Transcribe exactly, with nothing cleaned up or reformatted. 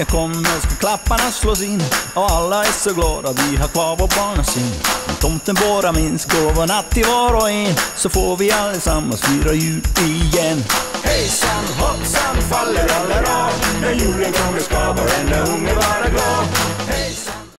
jultiden kommer ska klapparna slås in och alla är så glada vi har kvar vår barnasyn. Tomten bara minns gåvorna till var och en, så får vi allesammans fira jul igen. Hejsan, hoppsan, faller alla av. När julen kommer ska varenda unge vara glad. Hejsan.